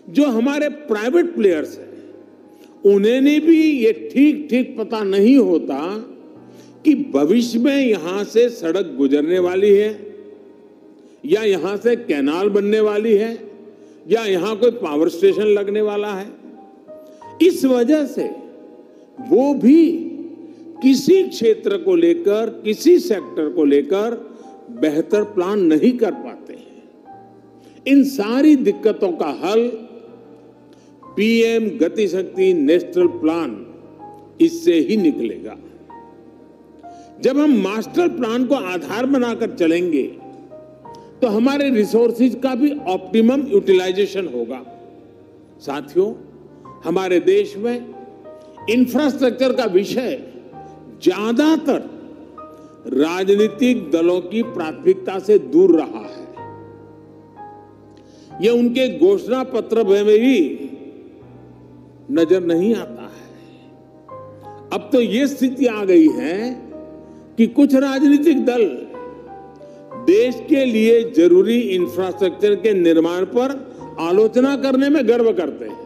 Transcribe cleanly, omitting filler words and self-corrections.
जो हमारे private players हैं, उन्हें भी ये ठीक ठीक पता नहीं होता कि भविष्य में यहां से सड़क गुजरने वाली है, या यहां से कैनाल बनने वाली है, या यहां कोई पावर स्टेशन लगने वाला है। इस वजह से वो भी किसी क्षेत्र को लेकर, किसी सेक्टर को लेकर बेहतर प्लान नहीं कर पाते हैं। इन सारी दिक्कतों का हल पीएम गति शक्ति नेशनल प्लान इससे ही निकलेगा। जब हम मास्टर प्लान को आधार बनाकर चलेंगे तो हमारे रिसोर्सेज का भी ऑप्टिमम यूटिलाइजेशन होगा। साथियों, हमारे देश में इंफ्रास्ट्रक्चर का विषय ज्यादातर राजनीतिक दलों की प्राथमिकता से दूर रहा है। यह उनके घोषणा पत्र में भी नजर नहीं आता है। अब तो ये स्थिति आ गई है कि कुछ राजनीतिक दल देश के लिए जरूरी इंफ्रास्ट्रक्चर के निर्माण पर आलोचना करने में गर्व करते हैं।